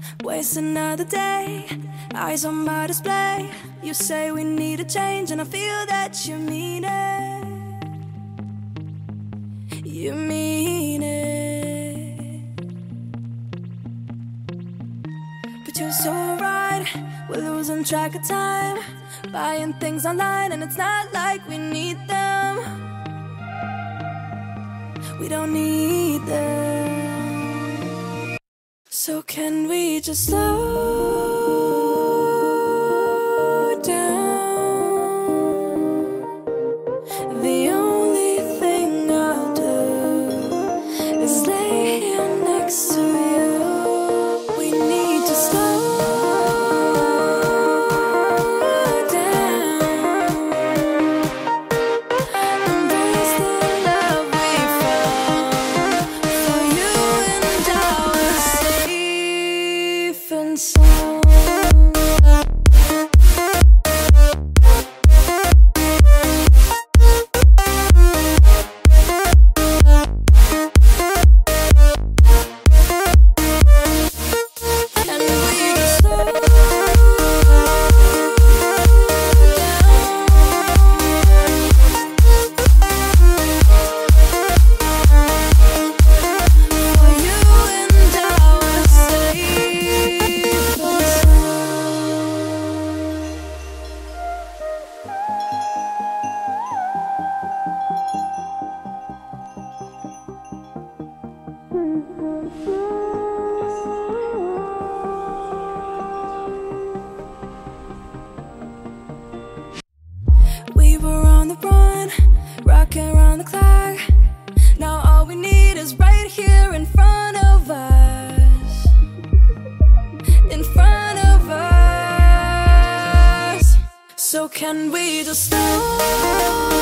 waste another day, eyes on my display. You say we need a change, and I feel that you mean it. You mean it. But you're so right, we're losing track of time, buying things online, and it's not like we need them. We don't need them. So can we just slow down? The only thing I'll do is lay here next to you. We need to slow down. Embrace the love we found. For you and I are safe and sound. And we just slow down. For you and I are safe and we were on the run, rocking around the clock. Now all we need is right here in front of us. In front of us. So can we just slow